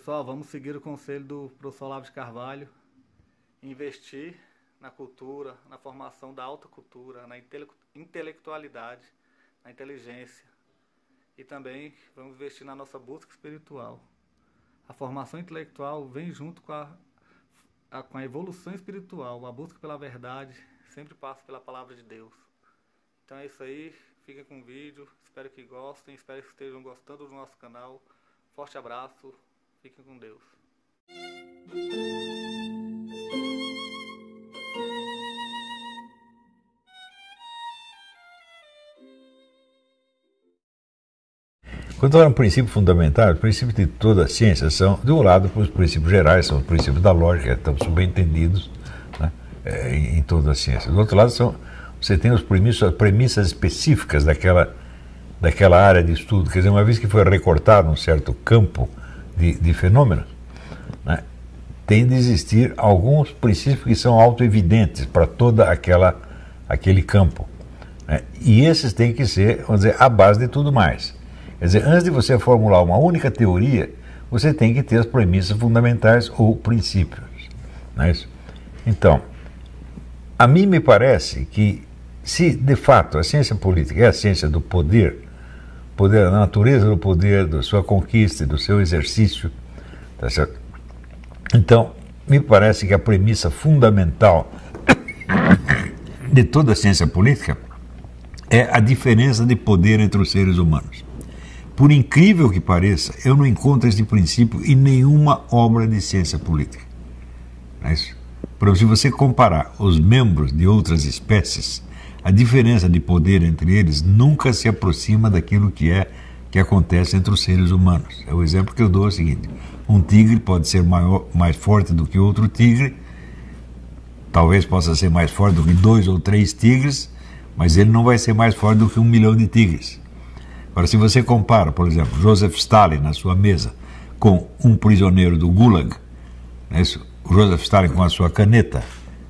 Pessoal, vamos seguir o conselho do professor Olavo de Carvalho, investir na cultura, na formação da alta cultura, na intelectualidade, na inteligência, e também vamos investir na nossa busca espiritual. A formação intelectual vem junto com a evolução espiritual, a busca pela verdade sempre passa pela palavra de Deus. Então é isso aí, fiquem com o vídeo, espero que gostem, espero que estejam gostando do nosso canal. Forte abraço, fiquem com Deus. Quando fala em princípio fundamental, os princípios de toda a ciência são, de um lado, os princípios gerais, são os princípios da lógica, estão subentendidos, né, em toda a ciência. Do outro lado, você tem as premissas específicas daquela área de estudo. Quer dizer, uma vez que foi recortado um certo campo de fenômenos, né, tem de existir alguns princípios que são autoevidentes para todo aquele campo, né, e esses têm que ser, vamos dizer, a base de tudo mais. Quer dizer, antes de você formular uma única teoria, você tem que ter as premissas fundamentais ou princípios. Não é isso? Então, a mim me parece que, se de fato a ciência política é a ciência do poder da natureza do poder, da sua conquista, do seu exercício, tá certo? Então, me parece que a premissa fundamental de toda a ciência política é a diferença de poder entre os seres humanos. Por incrível que pareça, eu não encontro esse princípio em nenhuma obra de ciência política. Não é isso? Por exemplo, se você comparar os membros de outras espécies, a diferença de poder entre eles nunca se aproxima daquilo que acontece entre os seres humanos. O exemplo que eu dou é o seguinte: um tigre pode ser mais forte do que outro tigre, talvez possa ser mais forte do que 2 ou 3 tigres, mas ele não vai ser mais forte do que 1 milhão de tigres. Agora, se você compara, por exemplo, Joseph Stalin na sua mesa com um prisioneiro do Gulag, né, o Joseph Stalin com a sua caneta,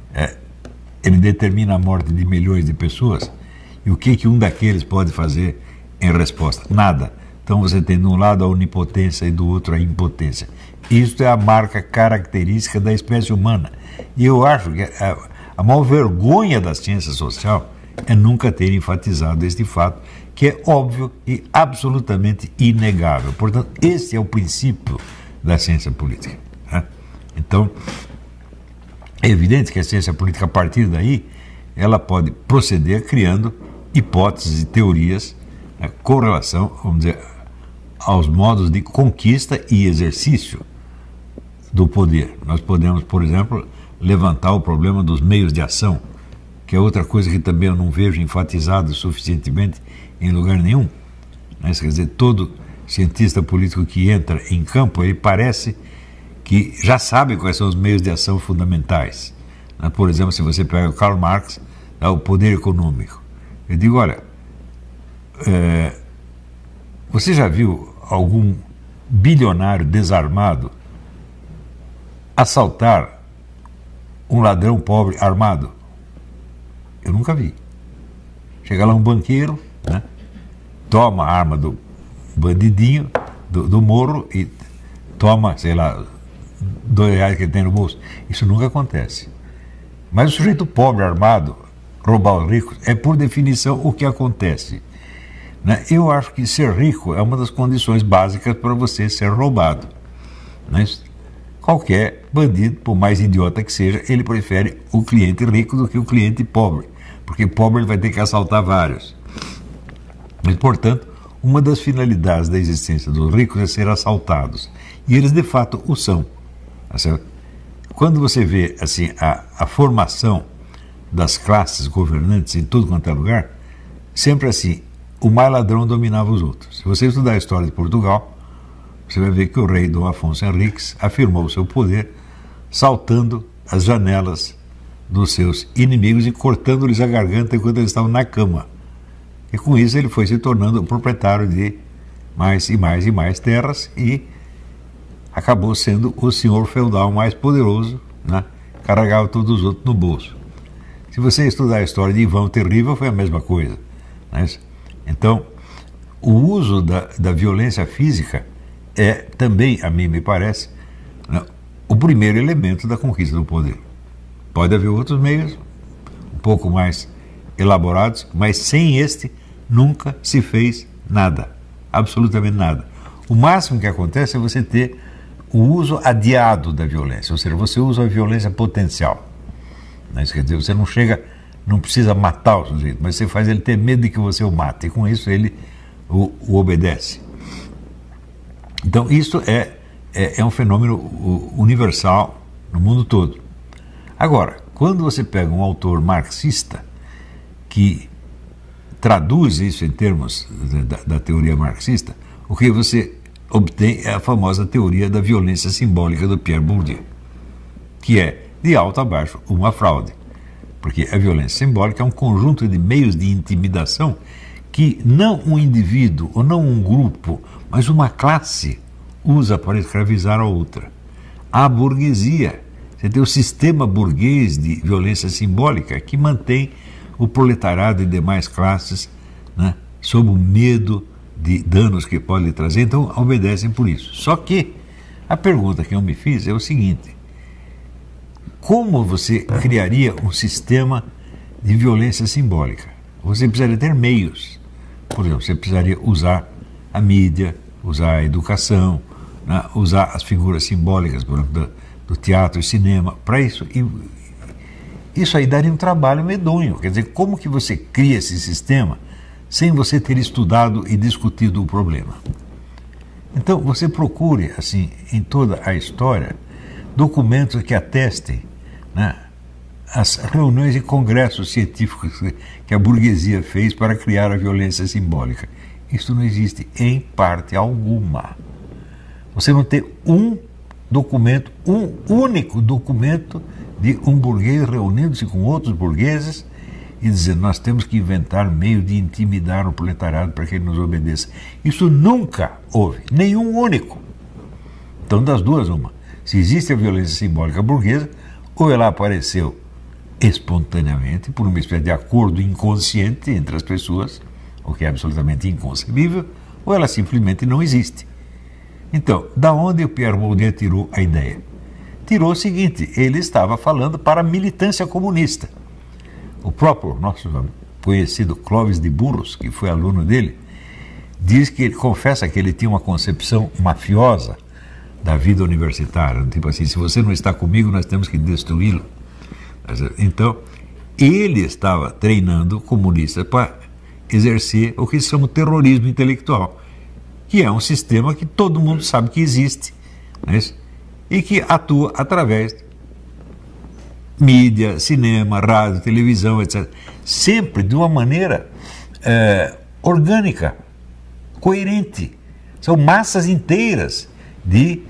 ele determina a morte de milhões de pessoas, e o que um daqueles pode fazer em resposta? Nada. Então você tem de um lado a onipotência e do outro a impotência. Isso é a marca característica da espécie humana. E eu acho que a maior vergonha da ciência social é nunca ter enfatizado este fato, que é óbvio e absolutamente inegável. Portanto, esse é o princípio da ciência política, né? Então, é evidente que a ciência política, a partir daí, ela pode proceder criando hipóteses e teorias, né, com relação, vamos dizer, aos modos de conquista e exercício do poder. Nós podemos, por exemplo, levantar o problema dos meios de ação, que é outra coisa que também eu não vejo enfatizado suficientemente em lugar nenhum. Né? Quer dizer, todo cientista político que entra em campo, ele parece que já sabe quais são os meios de ação fundamentais. Né? Por exemplo, se você pega o Karl Marx, o poder econômico. Eu digo, olha, você já viu algum bilionário desarmado assaltar um ladrão pobre armado? Eu nunca vi. Chega lá um banqueiro, né, toma a arma do bandidinho, do morro, e toma, sei lá, R$2 que ele tem no bolso. Isso nunca acontece. Mas o sujeito pobre armado roubar os ricos é, por definição, o que acontece, né? Eu acho que ser rico é uma das condições básicas para você ser roubado, né? Qualquer bandido, por mais idiota que seja, ele prefere o cliente rico do que o cliente pobre, porque pobre ele vai ter que assaltar vários. Mas, portanto, uma das finalidades da existência dos ricos é ser assaltados, e eles de fato o são. Quando você vê assim, a formação das classes governantes em tudo quanto é lugar, sempre assim, o mais ladrão dominava os outros. Se você estudar a história de Portugal, você vai ver que o rei Dom Afonso Henriques afirmou o seu poder saltando as janelas dos seus inimigos e cortando-lhes a garganta enquanto eles estavam na cama. E com isso ele foi se tornando proprietário de mais e mais e mais terras e acabou sendo o senhor feudal mais poderoso, né? Carregava todos os outros no bolso. Se você estudar a história de Ivan o Terrível, foi a mesma coisa, né? Então, o uso da violência física é também, a mim me parece, né, o primeiro elemento da conquista do poder. Pode haver outros meios, um pouco mais elaborados, mas sem este nunca se fez nada, absolutamente nada. O máximo que acontece é você ter o uso adiado da violência, ou seja, você usa a violência potencial. Isso quer dizer, você não chega, não precisa matar o sujeito, mas você faz ele ter medo de que você o mate, e com isso ele o obedece. Então isso é um fenômeno universal no mundo todo. Agora, quando você pega um autor marxista que traduz isso em termos da teoria marxista, o que você obtém é a famosa teoria da violência simbólica do Pierre Bourdieu, que é, de alto a baixo, uma fraude. Porque a violência simbólica é um conjunto de meios de intimidação que não um indivíduo ou não um grupo, mas uma classe usa para escravizar a outra. A burguesia, você tem o sistema burguês de violência simbólica que mantém o proletariado e demais classes, né, sob o medo de danos que pode lhe trazer, então obedecem por isso. Só que a pergunta que eu me fiz é o seguinte: como você criaria um sistema de violência simbólica? Você precisaria ter meios. Por exemplo, você precisaria usar a mídia, usar a educação, né, usar as figuras simbólicas, por exemplo, do teatro e cinema, para isso. E isso aí daria um trabalho medonho. Quer dizer, como que você cria esse sistema sem você ter estudado e discutido o problema? Então, você procure, assim, em toda a história, documentos que atestem, né, as reuniões e congressos científicos que a burguesia fez para criar a violência simbólica. Isso não existe em parte alguma. Você não tem um documento, um único documento de um burguês reunindo-se com outros burgueses e dizendo: nós temos que inventar meio de intimidar o proletariado para que ele nos obedeça. Isso nunca houve, nenhum único. Então, das duas, uma. Se existe a violência simbólica burguesa, ou ela apareceu espontaneamente, por uma espécie de acordo inconsciente entre as pessoas, o que é absolutamente inconcebível, ou ela simplesmente não existe. Então, da onde o Pierre Bourdieu tirou a ideia? Tirou o seguinte: ele estava falando para a militância comunista. O próprio nosso conhecido Clóvis de Burros, que foi aluno dele, diz que ele confessa que ele tinha uma concepção mafiosa da vida universitária, tipo assim: se você não está comigo, nós temos que destruí-lo. Então, ele estava treinando comunistas para exercer o que se chama terrorismo intelectual, que é um sistema que todo mundo sabe que existe, né, e que atua através de mídia, cinema, rádio, televisão, etc. Sempre de uma maneira orgânica, coerente. São massas inteiras de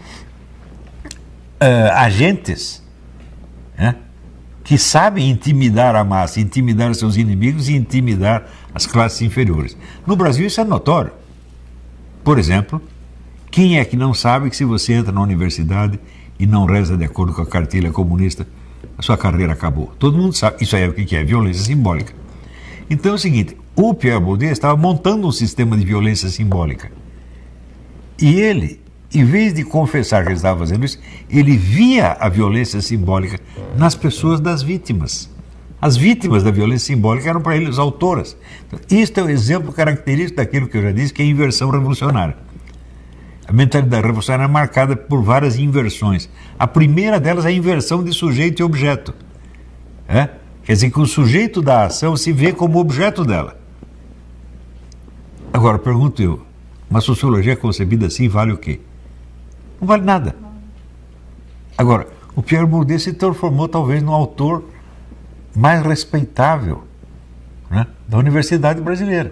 agentes, né, que sabem intimidar a massa, intimidar seus inimigos e intimidar as classes inferiores. No Brasil isso é notório. Por exemplo, quem é que não sabe que se você entra na universidade e não reza de acordo com a cartilha comunista, a sua carreira acabou? Todo mundo sabe. Isso aí é o que é violência simbólica. Então é o seguinte: o Pierre Bourdieu estava montando um sistema de violência simbólica. E ele, em vez de confessar que ele estava fazendo isso, ele via a violência simbólica nas pessoas das vítimas. As vítimas da violência simbólica eram para ele as autoras. Então, este é o exemplo característico daquilo que eu já disse, que é a inversão revolucionária. A mentalidade revolucionária é marcada por várias inversões. A primeira delas é a inversão de sujeito e objeto. Quer dizer que o sujeito da ação se vê como objeto dela. Agora, pergunto eu, uma sociologia concebida assim vale o quê? Não vale nada. Agora, o Pierre Bourdieu se transformou talvez no autor mais respeitável, né, da universidade brasileira.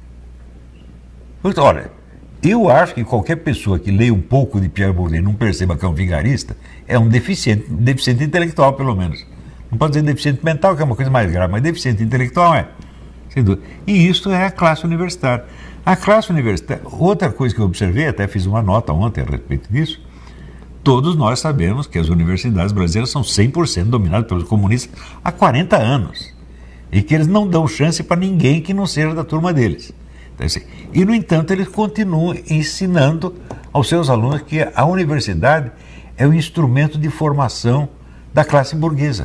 Olha, eu acho que qualquer pessoa que leia um pouco de Pierre Bourdieu e não perceba que é um vigarista é um deficiente intelectual, pelo menos. Não pode dizer deficiente mental, que é uma coisa mais grave, mas deficiente intelectual é. Sem dúvida. E isso é a classe universitária. A classe universitária, outra coisa que eu observei, até fiz uma nota ontem a respeito disso, todos nós sabemos que as universidades brasileiras são 100% dominadas pelos comunistas há 40 anos. E que eles não dão chance para ninguém que não seja da turma deles. Então, assim, e, no entanto, eles continuam ensinando aos seus alunos que a universidade é o instrumento de formação da classe burguesa.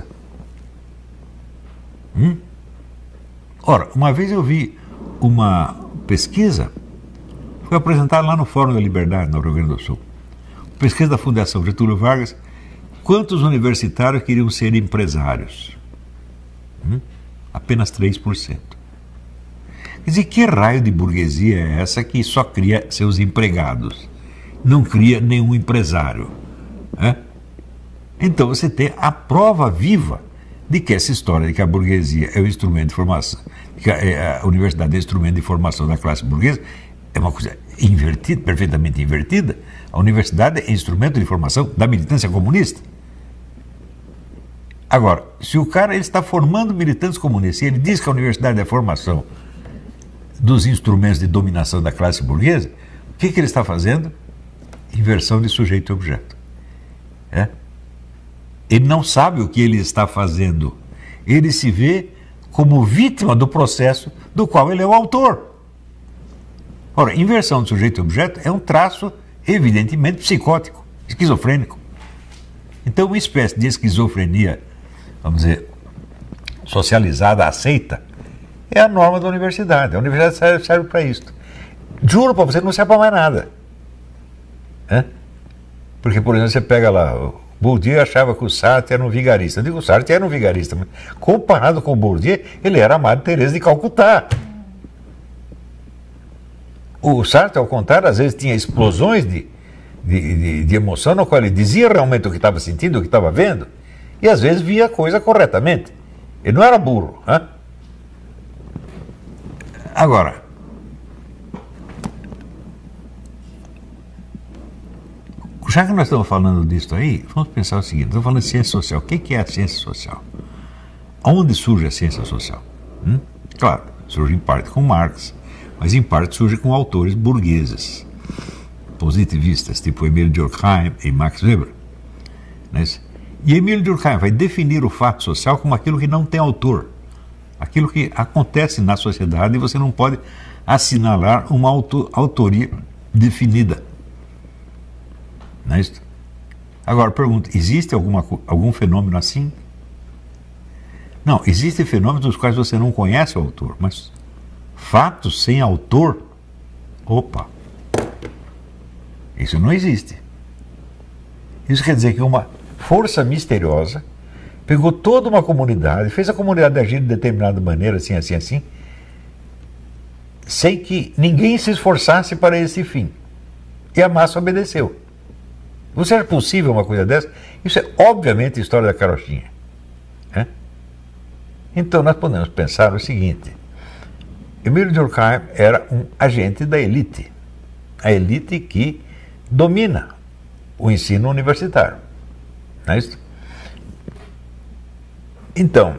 Ora, uma vez eu vi uma pesquisa, foi apresentada lá no Fórum da Liberdade, no Rio Grande do Sul. Pesquisa da Fundação Getúlio Vargas, quantos universitários queriam ser empresários? Apenas 3%. Quer dizer, que raio de burguesia é essa que só cria seus empregados, não cria nenhum empresário? Então você tem a prova viva de que essa história de que a burguesia é o instrumento de formação, que a universidade é o instrumento de formação da classe burguesa, é uma coisa invertida, perfeitamente invertida. A universidade é instrumento de formação da militância comunista. Agora, se o cara ele está formando militantes comunistas e ele diz que a universidade é a formação dos instrumentos de dominação da classe burguesa, o que ele está fazendo? Inversão de sujeito e objeto. Ele não sabe o que ele está fazendo. Ele se vê como vítima do processo do qual ele é o autor. Ora, inversão de sujeito e objeto é um traço evidentemente psicótico, esquizofrênico. Então, uma espécie de esquizofrenia, vamos dizer, socializada, aceita, é a norma da universidade. A universidade serve para isso. Juro para você que não serve para mais nada. Porque, por exemplo, você pega lá, o Bourdieu achava que o Sartre era um vigarista. Eu digo, o Sartre era um vigarista, mas comparado com o Bourdieu, ele era a Madre Teresa de Calcutá. O Sartre, ao contrário, às vezes tinha explosões de emoção no qual ele dizia realmente o que estava sentindo, o que estava vendo, e às vezes via a coisa corretamente. Ele não era burro. Agora, já que nós estamos falando disso aí, vamos pensar o seguinte, estamos falando de ciência social. O que é a ciência social? Onde surge a ciência social? Claro, surge em parte com Marx, mas em parte surge com autores burgueses, positivistas, tipo Emile Durkheim e Max Weber. E Emile Durkheim vai definir o fato social como aquilo que não tem autor, aquilo que acontece na sociedade e você não pode assinalar uma autoria definida. Não é isso? Agora, pergunta, existe algum fenômeno assim? Não, existem fenômenos dos quais você não conhece o autor, mas fatos sem autor, opa, isso não existe. Isso quer dizer que uma força misteriosa pegou toda uma comunidade, fez a comunidade agir de determinada maneira, assim, assim, assim, sem que ninguém se esforçasse para esse fim. E a massa obedeceu. Você acha possível uma coisa dessa? Isso é obviamente a história da carochinha. Então nós podemos pensar o seguinte: Emile Durkheim era um agente da elite, a elite que domina o ensino universitário. Não é isso? Então,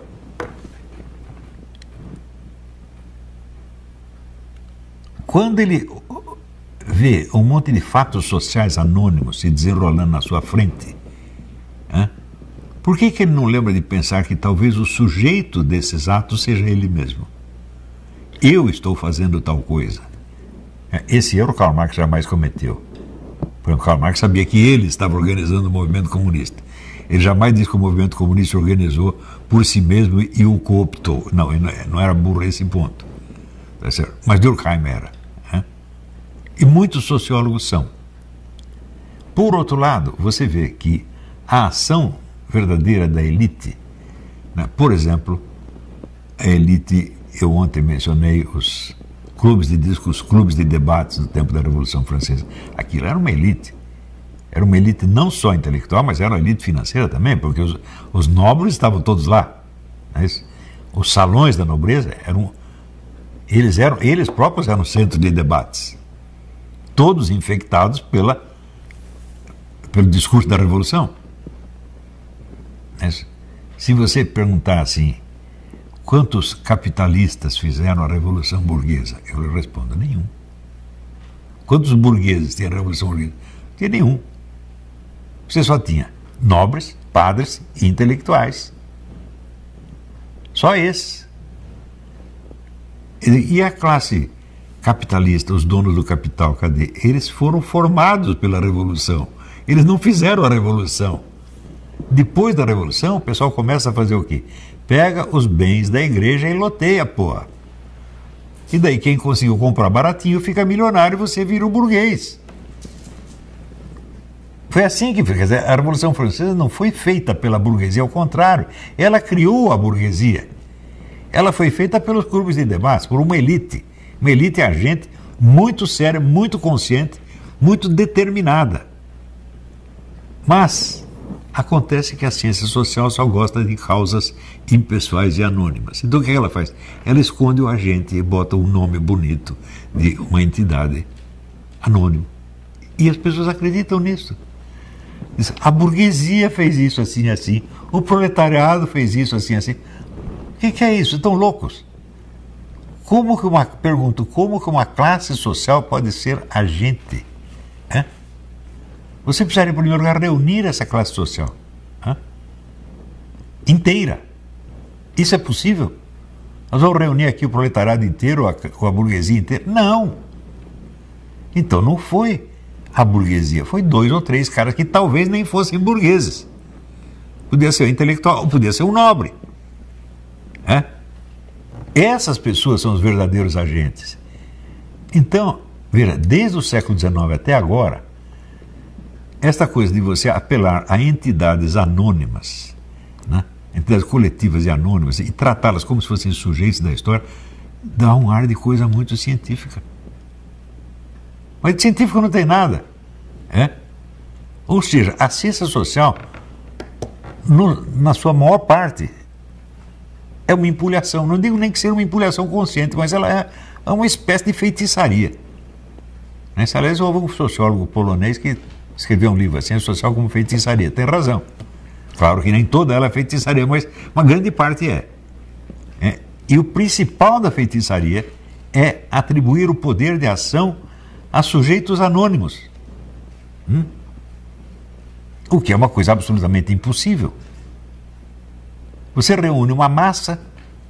quando ele vê um monte de fatos sociais anônimos se desenrolando na sua frente, por que ele não lembra de pensar que talvez o sujeito desses atos seja ele mesmo? Eu estou fazendo tal coisa. Esse erro Karl Marx jamais cometeu. Porque Karl Marx sabia que ele estava organizando o movimento comunista. Ele jamais disse que o movimento comunista se organizou por si mesmo e o cooptou. Não, ele não era burro a esse ponto. Tá certo? Mas Durkheim era. E muitos sociólogos são. Por outro lado, você vê que a ação verdadeira da elite, por exemplo, a elite, eu ontem mencionei os clubes de discos, os clubes de debates do tempo da Revolução Francesa. Aquilo era uma elite. Era uma elite não só intelectual, mas era uma elite financeira também, porque os nobres estavam todos lá. Os salões da nobreza eles próprios eram centro de debates. Todos infectados pelo discurso da Revolução. Se você perguntar assim, quantos capitalistas fizeram a Revolução Burguesa? Eu lhe respondo, nenhum. Quantos burgueses tinha a Revolução Burguesa? Não tinha nenhum. Você só tinha nobres, padres e intelectuais. Só esses. E a classe capitalistas, os donos do capital, cadê? Eles foram formados pela Revolução. Eles não fizeram a Revolução. Depois da Revolução, o pessoal começa a fazer o quê? Pega os bens da igreja e loteia, porra. E daí quem conseguiu comprar baratinho fica milionário e você vira o burguês. Foi assim que foi. Quer dizer, a Revolução Francesa não foi feita pela burguesia, ao contrário, ela criou a burguesia. Ela foi feita pelos clubes de debate, por uma elite agente muito séria, muito consciente, muito determinada. Mas acontece que a ciência social só gosta de causas impessoais e anônimas. Então o que ela faz? Ela esconde o agente e bota um nome bonito de uma entidade anônima. E as pessoas acreditam nisso. Diz, a burguesia fez isso assim, assim. O proletariado fez isso assim, assim. O que é isso? Estão loucos? Pergunto, como que uma classe social pode ser agente? Você precisaria, em primeiro lugar, reunir essa classe social inteira. Isso é possível? Nós vamos reunir aqui o proletariado inteiro, a burguesia inteira? Não. Então não foi a burguesia, foi 2 ou 3 caras que talvez nem fossem burgueses. Podia ser um intelectual, podia ser um nobre. Essas pessoas são os verdadeiros agentes. Então, veja, desde o século XIX até agora, esta coisa de você apelar a entidades anônimas, entidades coletivas e anônimas, e tratá-las como se fossem sujeitos da história, dá um ar de coisa muito científica. Mas de científico não tem nada. Ou seja, a ciência social, na sua maior parte, é uma empulhação. Não digo nem que seja uma empulhação consciente, mas ela é uma espécie de feitiçaria. Aliás, houve um sociólogo polonês que escreveu um livro, Ciência Social como Feitiçaria. Tem razão. Claro que nem toda ela é feitiçaria, mas uma grande parte é. E o principal da feitiçaria é atribuir o poder de ação a sujeitos anônimos. O que é uma coisa absolutamente impossível. Você reúne uma massa,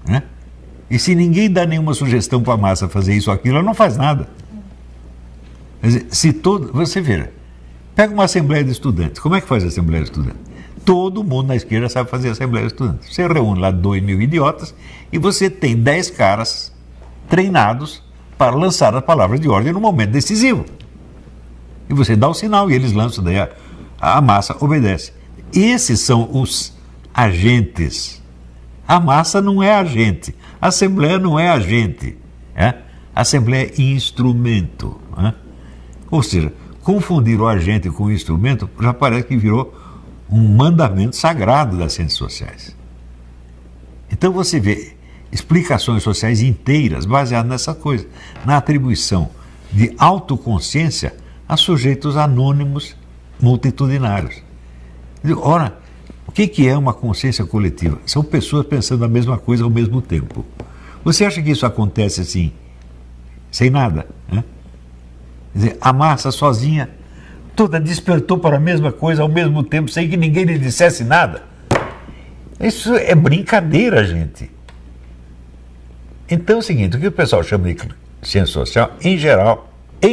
e se ninguém dá nenhuma sugestão para a massa fazer isso ou aquilo, ela não faz nada. Quer dizer, você vê, pega uma assembleia de estudantes. Como é que faz a assembleia de estudantes? Todo mundo na esquerda sabe fazer a assembleia de estudantes. Você reúne lá 2.000 idiotas e você tem 10 caras treinados para lançar as palavras de ordem no momento decisivo. E você dá o sinal e eles lançam, daí a massa obedece. Esses são os agentes. A massa não é agente. A assembleia não é agente. A assembleia é instrumento. Ou seja, confundir o agente com o instrumento já parece que virou um mandamento sagrado das ciências sociais. Então você vê explicações sociais inteiras baseadas nessa coisa, na atribuição de autoconsciência a sujeitos anônimos multitudinários. Ora, o que é uma consciência coletiva? São pessoas pensando a mesma coisa ao mesmo tempo. Você acha que isso acontece assim, sem nada? Quer dizer, a massa sozinha toda despertou para a mesma coisa ao mesmo tempo, sem que ninguém lhe dissesse nada. Isso é brincadeira, gente. Então é o seguinte, o que o pessoal chama de ciência social, em geral,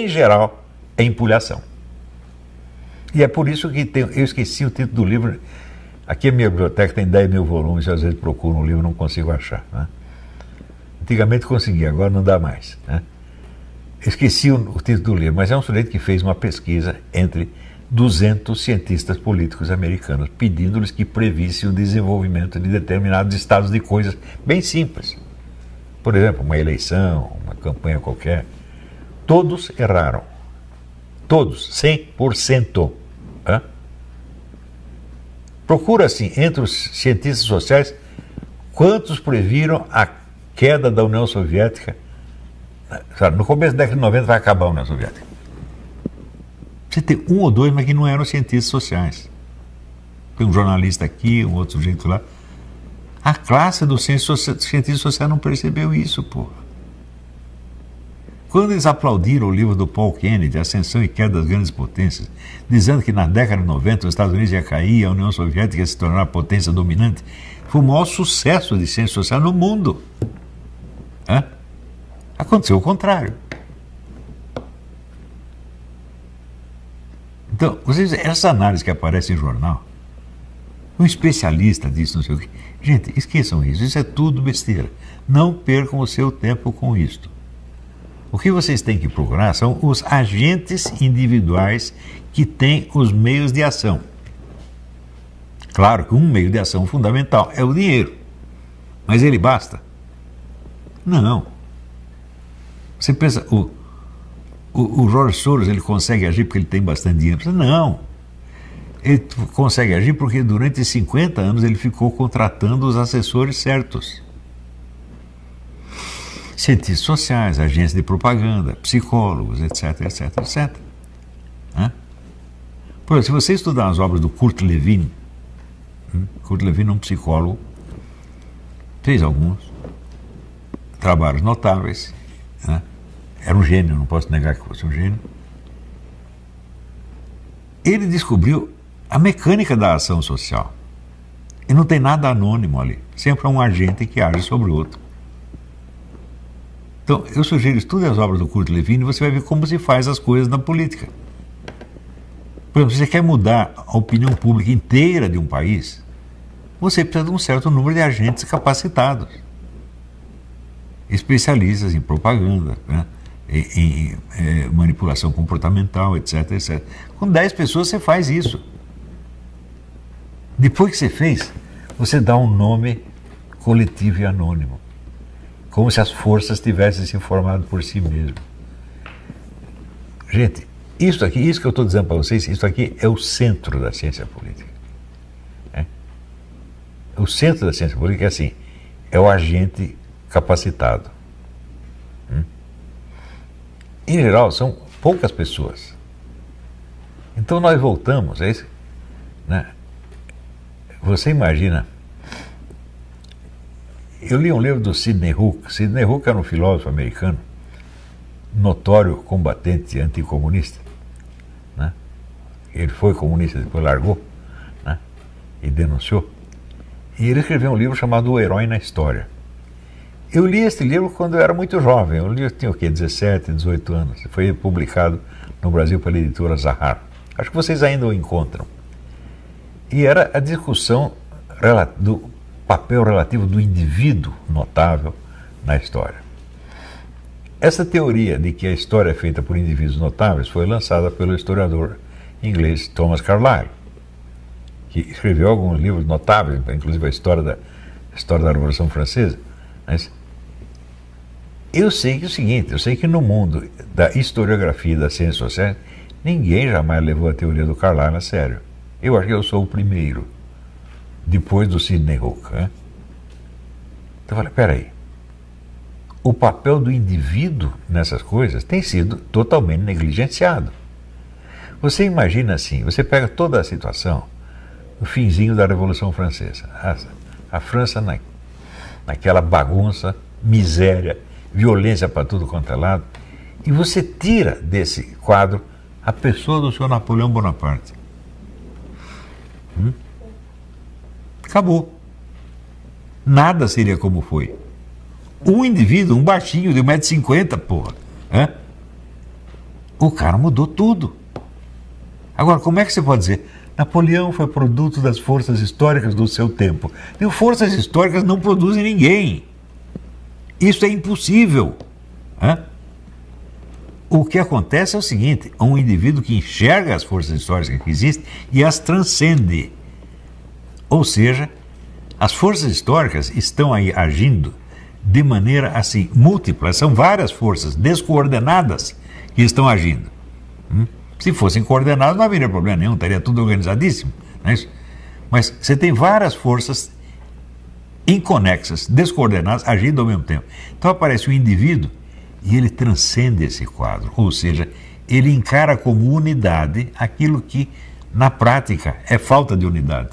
é empulhação. E é por isso que eu esqueci o título do livro. Aqui a minha biblioteca tem 10.000 volumes, eu às vezes procuro um livro e não consigo achar. Antigamente conseguia, agora não dá mais. Esqueci o título do livro, mas é um sujeito que fez uma pesquisa entre 200 cientistas políticos americanos, pedindo-lhes que previssem o desenvolvimento de determinados estados de coisas bem simples. Por exemplo, uma eleição, uma campanha qualquer. Todos erraram. Todos, 100%. Procura, assim, entre os cientistas sociais, quantos previram a queda da União Soviética. No começo da década de 90 vai acabar a União Soviética. Você tem um ou dois, mas que não eram cientistas sociais. Tem um jornalista aqui, um outro sujeito lá. A classe dos cientistas sociais não percebeu isso, porra. Quando eles aplaudiram o livro do Paul Kennedy, Ascensão e Queda das Grandes Potências, dizendo que na década de 90 os Estados Unidos ia cair, a União Soviética ia se tornar a potência dominante, foi o maior sucesso de ciência social no mundo. Aconteceu o contrário. Então, vocês, essa análise que aparece em jornal, um especialista disso, não sei o quê. Gente, esqueçam isso é tudo besteira. Não percam o seu tempo com isto. O que vocês têm que procurar são os agentes individuais que têm os meios de ação. Claro que um meio de ação fundamental é o dinheiro. Mas ele basta? Não. Você pensa, o Jorge Soros, ele consegue agir porque ele tem bastante dinheiro? Não. Ele consegue agir porque durante 50 anos ele ficou contratando os assessores certos. Cientistas sociais, agentes de propaganda, psicólogos, etc, etc, etc. Por exemplo, se você estudar as obras do Kurt Lewin, Kurt Lewin é um psicólogo, fez alguns trabalhos notáveis, era um gênio, não posso negar que fosse um gênio. Ele descobriu a mecânica da ação social. E não tem nada anônimo ali. Sempre é um agente que age sobre o outro. Então, eu sugiro, estude as obras do Kurt Lewin e você vai ver como se faz as coisas na política. Por exemplo, se você quer mudar a opinião pública inteira de um país, você precisa de um certo número de agentes capacitados. Especialistas em propaganda, em manipulação comportamental, etc, etc. Com 10 pessoas você faz isso. Depois que você fez, você dá um nome coletivo e anônimo. Como se as forças tivessem se formado por si mesmo. Gente, isso aqui, isso que eu estou dizendo para vocês, isso aqui é o centro da ciência política. O centro da ciência política é assim, é o agente capacitado. Em geral, são poucas pessoas. Então nós voltamos, é isso? Você imagina, eu li um livro do Sidney Hook. Sidney Hook era um filósofo americano, notório combatente anticomunista. Ele foi comunista, depois largou, e denunciou. E ele escreveu um livro chamado O Herói na História. Eu li esse livro quando eu era muito jovem, eu tinha o quê, 17, 18 anos. Foi publicado no Brasil pela editora Zahar. Acho que vocês ainda o encontram. E era a discussão do papel relativo do indivíduo notável na história. Essa teoria de que a história é feita por indivíduos notáveis foi lançada pelo historiador inglês Thomas Carlyle, que escreveu alguns livros notáveis, inclusive a história da Revolução Francesa. Mas eu sei que é o seguinte, eu sei que no mundo da historiografia e das ciências sociais, ninguém jamais levou a teoria do Carlyle a sério. Eu acho que eu sou o primeiro, depois do Sidney Hook. Então eu falei, peraí, o papel do indivíduo nessas coisas tem sido totalmente negligenciado. Você imagina assim, você pega toda a situação, o finzinho da Revolução Francesa, a França naquela bagunça, miséria, violência para tudo quanto é lado, e você tira desse quadro a pessoa do senhor Napoleão Bonaparte. Acabou. Nada seria como foi. Um indivíduo, um baixinho de 1,50 m, porra. O cara mudou tudo. Agora, como é que você pode dizer? Napoleão foi produto das forças históricas do seu tempo. E forças históricas não produzem ninguém. Isso é impossível. O que acontece é o seguinte, um indivíduo que enxerga as forças históricas que existem e as transcende. Ou seja, as forças históricas estão aí agindo de maneira assim, múltipla. São várias forças descoordenadas que estão agindo. Se fossem coordenadas não haveria problema nenhum, estaria tudo organizadíssimo. Não é isso? Mas você tem várias forças inconexas, descoordenadas, agindo ao mesmo tempo. Então aparece um indivíduo e ele transcende esse quadro, ou seja, ele encara como unidade aquilo que, na prática, é falta de unidade.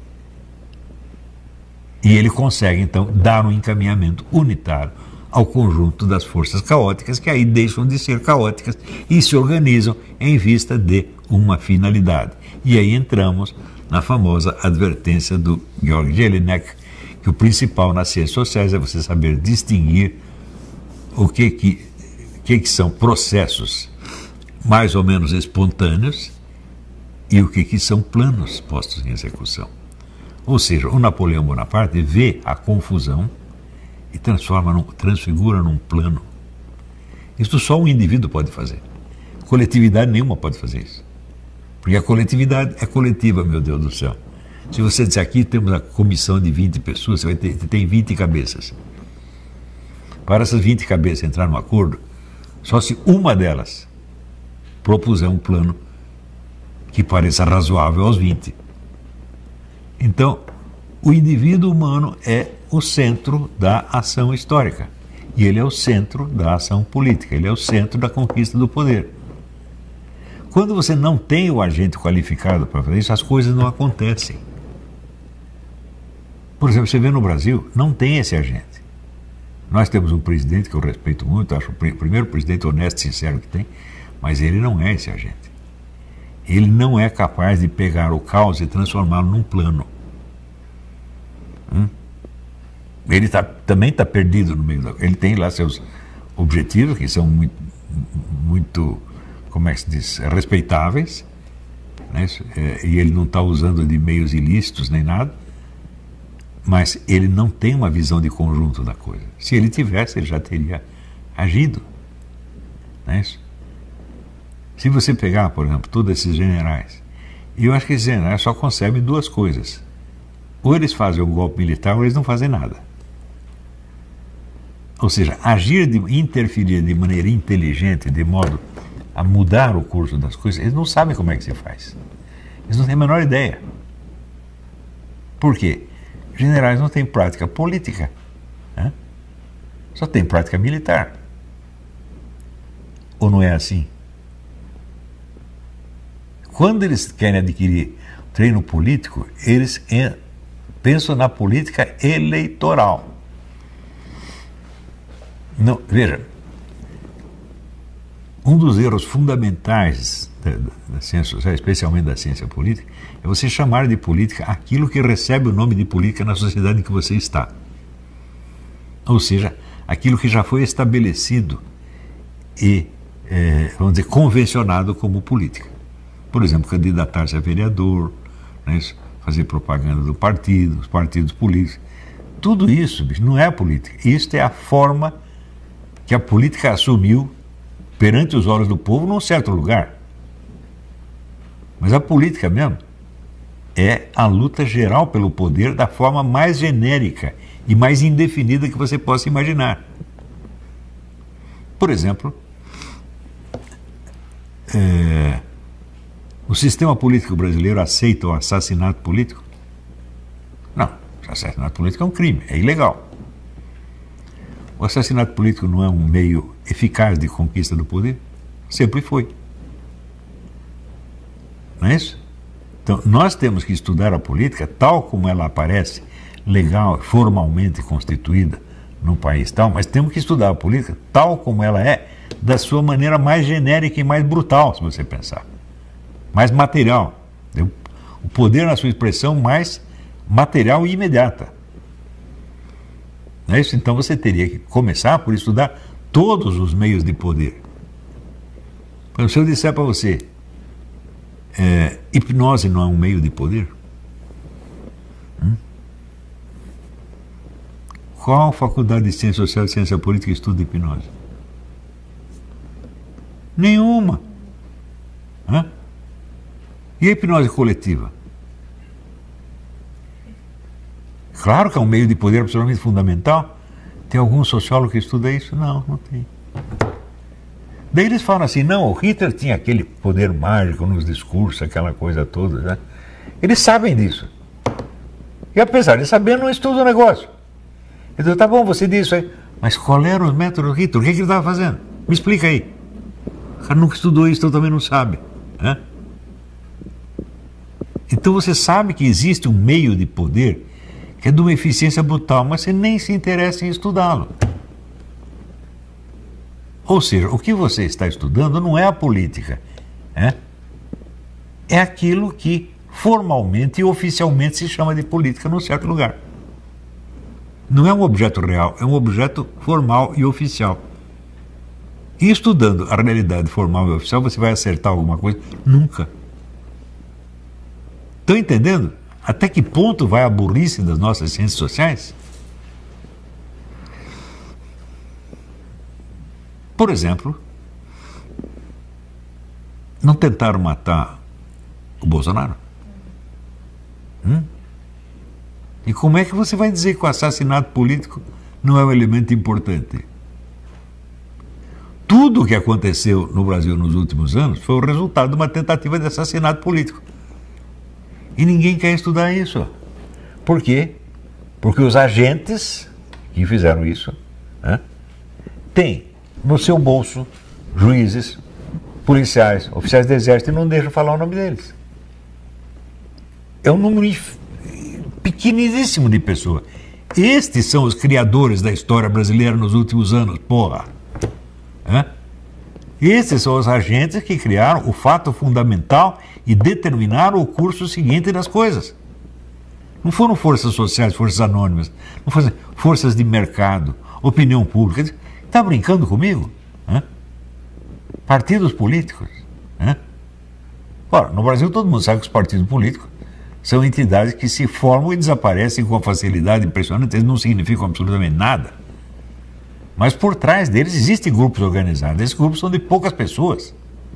E ele consegue, então, dar um encaminhamento unitário ao conjunto das forças caóticas, que aí deixam de ser caóticas e se organizam em vista de uma finalidade. E aí entramos na famosa advertência do Georg Jelinek, que o principal nas ciências sociais é você saber distinguir o que são processos mais ou menos espontâneos e o que são planos postos em execução. Ou seja, o Napoleão Bonaparte vê a confusão e transfigura num plano. Isso só um indivíduo pode fazer. Coletividade nenhuma pode fazer isso. Porque a coletividade é coletiva, meu Deus do céu. Se você disser aqui temos a comissão de 20 pessoas, você tem 20 cabeças. Para essas 20 cabeças entrar num acordo, só se uma delas propuser um plano que pareça razoável aos 20. Então, o indivíduo humano é o centro da ação histórica. E ele é o centro da ação política, ele é o centro da conquista do poder. Quando você não tem o agente qualificado para fazer isso, as coisas não acontecem. Por exemplo, você vê no Brasil, não tem esse agente. Nós temos um presidente que eu respeito muito, acho o primeiro presidente honesto e sincero que tem, mas ele não é esse agente. Ele não é capaz de pegar o caos e transformá-lo num plano. Ele também está perdido no meio da... Ele tem lá seus objetivos, que são muito como é que se diz, respeitáveis, né? E ele não está usando de meios ilícitos nem nada, mas ele não tem uma visão de conjunto da coisa. Se ele tivesse, ele já teria agido. Não é isso? Se você pegar, por exemplo, todos esses generais, e eu acho que esses generais só concebem duas coisas. Ou eles fazem um golpe militar, ou eles não fazem nada. Ou seja, interferir de maneira inteligente, de modo a mudar o curso das coisas, eles não sabem como é que se faz. Eles não têm a menor ideia. Por quê? Generais não têm prática política, né? Só têm prática militar. Ou não é assim? Quando eles querem adquirir treino político, eles pensam na política eleitoral. Não, veja, um dos erros fundamentais da ciência social, especialmente da ciência política, é você chamar de política aquilo que recebe o nome de política na sociedade em que você está. Ou seja, aquilo que já foi estabelecido e, vamos dizer, convencionado como política. Por exemplo, candidatar-se a vereador, né, fazer propaganda do partido, os partidos políticos. Tudo isso, bicho, não é política. Isto é a forma que a política assumiu perante os olhos do povo num certo lugar. Mas a política mesmo é a luta geral pelo poder da forma mais genérica e mais indefinida que você possa imaginar. Por exemplo, o sistema político brasileiro aceita o assassinato político? Não, o assassinato político é um crime, é ilegal. O assassinato político não é um meio eficaz de conquista do poder? Sempre foi. Não é isso? Então, nós temos que estudar a política tal como ela aparece, legal, formalmente constituída num país tal, mas temos que estudar a política tal como ela é, da sua maneira mais genérica e mais brutal, se você pensar. Mais material. O poder na sua expressão mais material e imediata. Não é isso? Então você teria que começar por estudar todos os meios de poder. Se eu disser para você, hipnose não é um meio de poder? Qual faculdade de ciência social e ciência política estuda hipnose? Nenhuma. E a hipnose coletiva? Claro que é um meio de poder absolutamente fundamental. Tem algum sociólogo que estuda isso? Não, não tem. Daí eles falam assim, não, o Hitler tinha aquele poder mágico nos discursos, aquela coisa toda, né? Eles sabem disso. E apesar de saber, não estudam o negócio. Então, tá bom, você diz isso aí. Mas qual era o método do Hitler? O que ele estava fazendo? Me explica aí. O cara nunca estudou isso, então também não sabe, né? Então você sabe que existe um meio de poder que é de uma eficiência brutal, mas você nem se interessa em estudá-lo. Ou seja, o que você está estudando não é a política, é aquilo que formalmente e oficialmente se chama de política num certo lugar. Não é um objeto real, é um objeto formal e oficial. E estudando a realidade formal e oficial, você vai acertar alguma coisa? Nunca. Estão entendendo até que ponto vai a burrice das nossas ciências sociais? Por exemplo, não tentaram matar o Bolsonaro? E como é que você vai dizer que o assassinato político não é um elemento importante? Tudo o que aconteceu no Brasil nos últimos anos foi o resultado de uma tentativa de assassinato político. E ninguém quer estudar isso. Por quê? Porque os agentes que fizeram isso têm no seu bolso juízes, policiais, oficiais do exército e não deixam falar o nome deles. É um número pequeníssimo de pessoas. Estes são os criadores da história brasileira nos últimos anos, porra. Esses são os agentes que criaram o fato fundamental e determinaram o curso seguinte das coisas. Não foram forças sociais, forças anônimas, não foram forças de mercado, opinião pública. Está brincando comigo? Partidos políticos. Ora, no Brasil todo mundo sabe que os partidos políticos são entidades que se formam e desaparecem com uma facilidade impressionante. Eles não significam absolutamente nada. Mas por trás deles existem grupos organizados. Esses grupos são de poucas pessoas.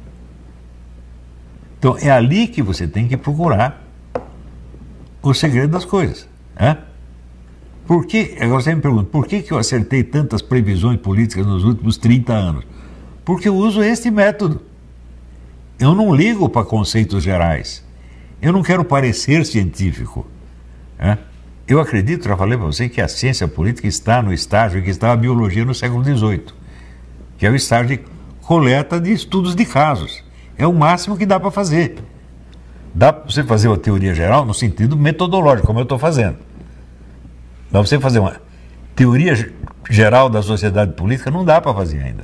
Então é ali que você tem que procurar o segredo das coisas. Por que, agora você me pergunta, por que eu acertei tantas previsões políticas nos últimos 30 anos? Porque eu uso este método. Eu não ligo para conceitos gerais. Eu não quero parecer científico. Eu acredito, já falei para você, que a ciência política está no estágio que está a biologia no século XVIII, que é o estágio de coleta de estudos de casos. É o máximo que dá para fazer. Dá para você fazer uma teoria geral no sentido metodológico, como eu estou fazendo. Dá para você fazer uma teoria geral da sociedade política, não dá para fazer ainda.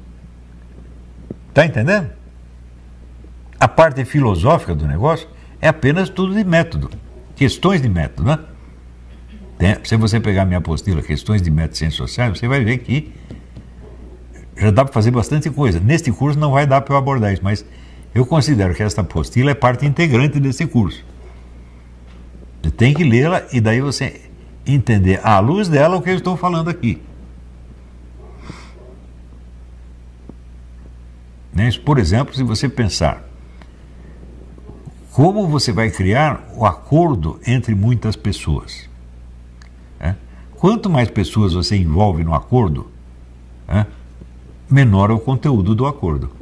Está entendendo? A parte filosófica do negócio é apenas tudo de método, questões de método, Se você pegar minha apostila, Questões de Método e Ciências Sociais, você vai ver que já dá para fazer bastante coisa. Neste curso não vai dar para eu abordar isso, mas eu considero que esta apostila é parte integrante desse curso. Você tem que lê-la e daí você entender à luz dela o que eu estou falando aqui. Por exemplo, se você pensar como você vai criar o acordo entre muitas pessoas. Quanto mais pessoas você envolve no acordo, menor é o conteúdo do acordo.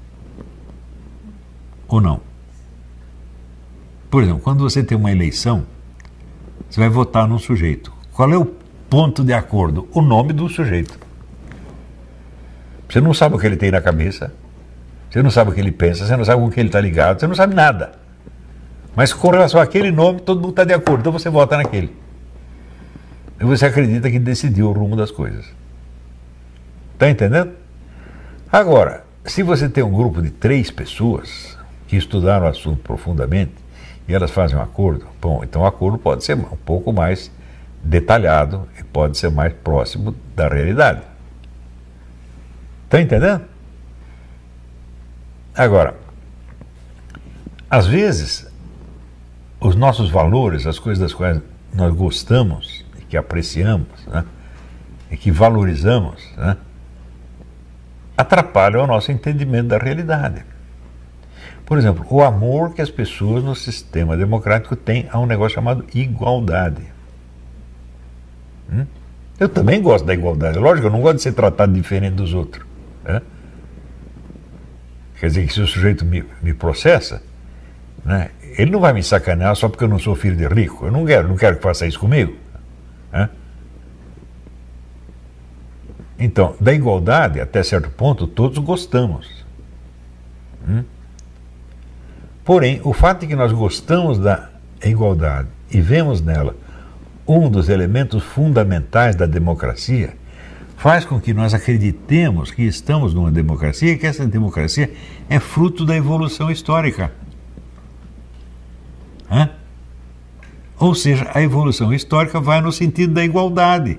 Ou não? Por exemplo, quando você tem uma eleição, você vai votar num sujeito. Qual é o ponto de acordo? O nome do sujeito. Você não sabe o que ele tem na cabeça, você não sabe o que ele pensa, você não sabe com o que ele está ligado, você não sabe nada. Mas com relação àquele nome, todo mundo está de acordo, então você vota naquele. E você acredita que decidiu o rumo das coisas. Está entendendo? Agora, se você tem um grupo de 3 pessoas que estudaram o assunto profundamente e elas fazem um acordo, bom, então o acordo pode ser um pouco mais detalhado e pode ser mais próximo da realidade. Está entendendo? Agora, às vezes, os nossos valores, as coisas das quais nós gostamos, e que apreciamos, e que valorizamos, atrapalham o nosso entendimento da realidade. Por exemplo, o amor que as pessoas no sistema democrático têm a um negócio chamado igualdade. Eu também gosto da igualdade. Lógico, eu não gosto de ser tratado diferente dos outros. Quer dizer que se o sujeito me processa, ele não vai me sacanear só porque eu não sou filho de rico. Eu não quero que faça isso comigo. Então, da igualdade, até certo ponto, todos gostamos. Porém, o fato de que nós gostamos da igualdade e vemos nela um dos elementos fundamentais da democracia, faz com que nós acreditemos que estamos numa democracia e que essa democracia é fruto da evolução histórica. Ou seja, a evolução histórica vai no sentido da igualdade.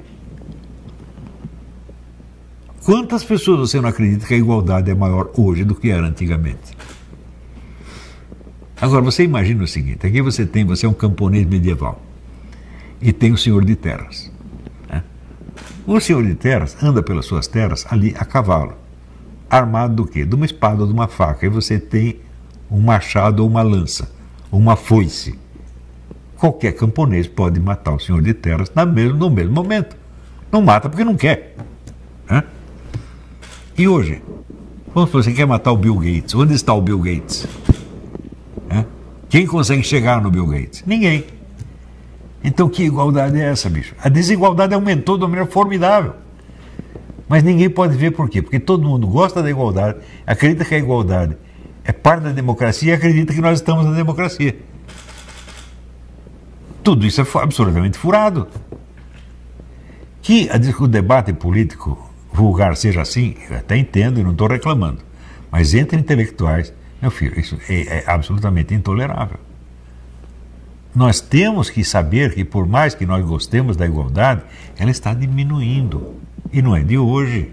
Quantas pessoas você não acredita que a igualdade é maior hoje do que era antigamente? Agora, você imagina o seguinte, aqui você é um camponês medieval e tem o senhor de terras. Né? O senhor de terras anda pelas suas terras ali a cavalo, armado do quê? De uma espada ou de uma faca, e você tem um machado ou uma lança, uma foice. Qualquer camponês pode matar o senhor de terras no mesmo momento. Não mata porque não quer. Né? E hoje, vamos supor, você quer matar o Bill Gates. Onde está o Bill Gates? Quem consegue chegar no Bill Gates? Ninguém. Então que igualdade é essa, bicho? A desigualdade aumentou de uma maneira formidável. Mas ninguém pode ver por quê? Porque todo mundo gosta da igualdade, acredita que a igualdade é parte da democracia e acredita que nós estamos na democracia. Tudo isso é absolutamente furado. Que o debate político vulgar seja assim, eu até entendo e não estou reclamando. Mas entre intelectuais, meu filho, isso é absolutamente intolerável. Nós temos que saber que, por mais que nós gostemos da igualdade, ela está diminuindo. E não é de hoje.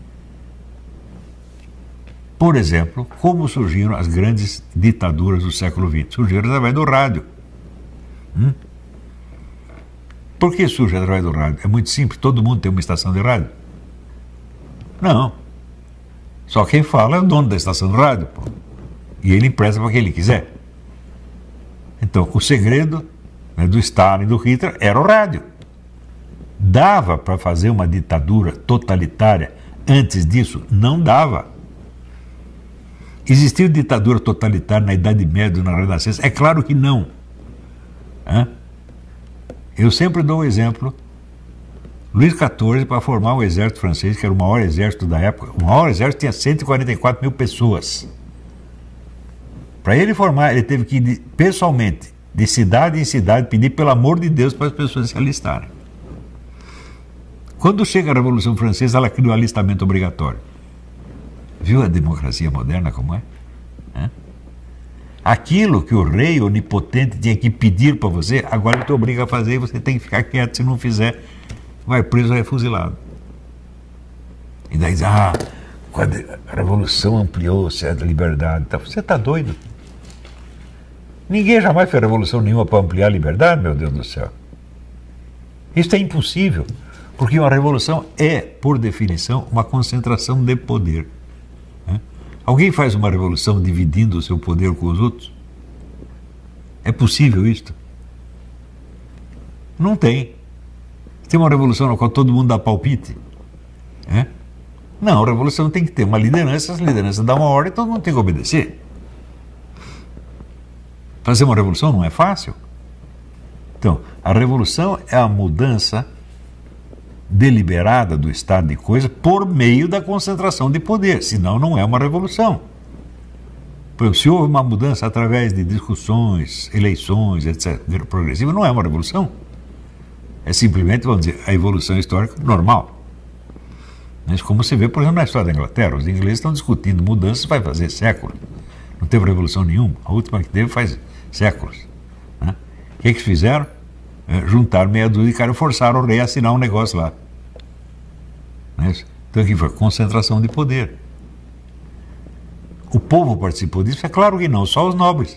Por exemplo, como surgiram as grandes ditaduras do século XX? Surgiram através do rádio. Por que surge através do rádio? É muito simples, todo mundo tem uma estação de rádio. Não. Só quem fala é o dono da estação de rádio, pô. E ele empresta para quem ele quiser. Então, o segredo, né, do Stalin e do Hitler era o rádio. Dava para fazer uma ditadura totalitária antes disso? Não dava. Existiu ditadura totalitária na Idade Média, na Renascença? É claro que não. Eu sempre dou o exemplo. Luís XIV, para formar o exército francês, que era o maior exército da época, o maior exército tinha 144 mil pessoas. Para ele formar, ele teve que ir pessoalmente, de cidade em cidade, pedir pelo amor de Deus para as pessoas se alistarem. Quando chega a Revolução Francesa, ela criou o alistamento obrigatório. Viu a democracia moderna como é? Aquilo que o rei onipotente tinha que pedir para você, agora ele te obriga a fazer e você tem que ficar quieto. Se não fizer, vai preso ou é fuzilado. E daí diz, quando a Revolução ampliou certa liberdade. Você está doido? Ninguém jamais fez revolução nenhuma para ampliar a liberdade, meu Deus do céu. Isso é impossível, porque uma revolução é, por definição, uma concentração de poder. Alguém faz uma revolução dividindo o seu poder com os outros? É possível isto? Não tem. Tem uma revolução na qual todo mundo dá palpite? Não, a revolução tem que ter uma liderança, as lideranças dão uma ordem e todo mundo tem que obedecer. Fazer uma revolução não é fácil. Então, a revolução é a mudança deliberada do estado de coisa por meio da concentração de poder, senão não é uma revolução. Se houve uma mudança através de discussões, eleições, etc., progressiva, não é uma revolução. É simplesmente, vamos dizer, a evolução histórica normal. Mas como se vê, por exemplo, na história da Inglaterra, os ingleses estão discutindo mudanças vai fazer séculos. Não teve revolução nenhuma. A última que teve faz séculos. O que eles fizeram? Juntaram meia dúzia de caras e forçaram o rei a assinar um negócio lá. Então aqui foi concentração de poder. O povo participou disso? É claro que não, só os nobres.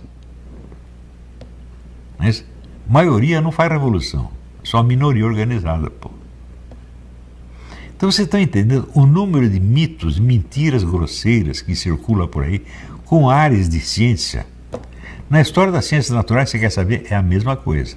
A maioria não faz revolução, só a minoria organizada, pô. Então vocês estão entendendo o número de mitos, mentiras grosseiras que circula por aí, com áreas de ciência. Na história das ciências naturais, você quer saber, é a mesma coisa.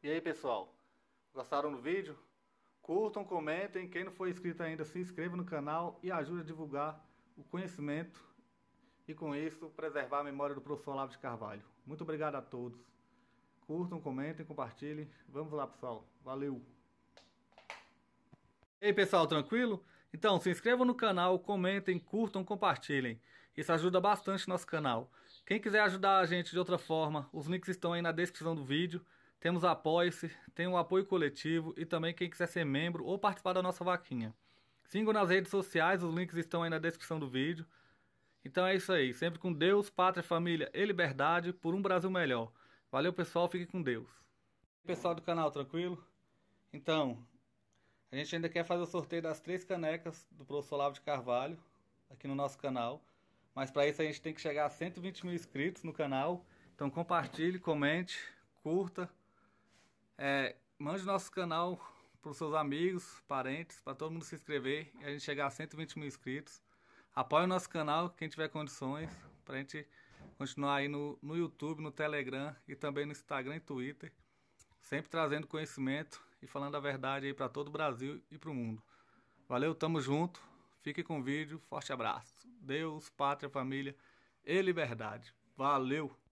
E aí, pessoal, gostaram do vídeo? Curtam, comentem, quem não for inscrito ainda, se inscreva no canal e ajude a divulgar o conhecimento e com isso preservar a memória do professor Olavo de Carvalho. Muito obrigado a todos. Curtam, comentem, compartilhem. Vamos lá, pessoal. Valeu! E aí, pessoal, tranquilo? Então, se inscrevam no canal, comentem, curtam, compartilhem. Isso ajuda bastante o nosso canal. Quem quiser ajudar a gente de outra forma, os links estão aí na descrição do vídeo. Temos Apoie-se, tem o apoio coletivo e também quem quiser ser membro ou participar da nossa vaquinha. Sigam nas redes sociais, os links estão aí na descrição do vídeo. Então é isso aí, sempre com Deus, pátria, família e liberdade por um Brasil melhor. Valeu, pessoal, fiquem com Deus. Pessoal do canal, tranquilo? Então, a gente ainda quer fazer o sorteio das 3 canecas do professor Olavo de Carvalho aqui no nosso canal. Mas para isso a gente tem que chegar a 120 mil inscritos no canal. Então compartilhe, comente, curta. Mande nosso canal para os seus amigos, parentes, para todo mundo se inscrever e a gente chegar a 120 mil inscritos. Apoie o nosso canal, quem tiver condições, para a gente continuar aí no YouTube, no Telegram e também no Instagram e Twitter. Sempre trazendo conhecimento e falando a verdade aí para todo o Brasil e para o mundo. Valeu, tamo junto. Fique com o vídeo. Forte abraço. Deus, pátria, família e liberdade. Valeu!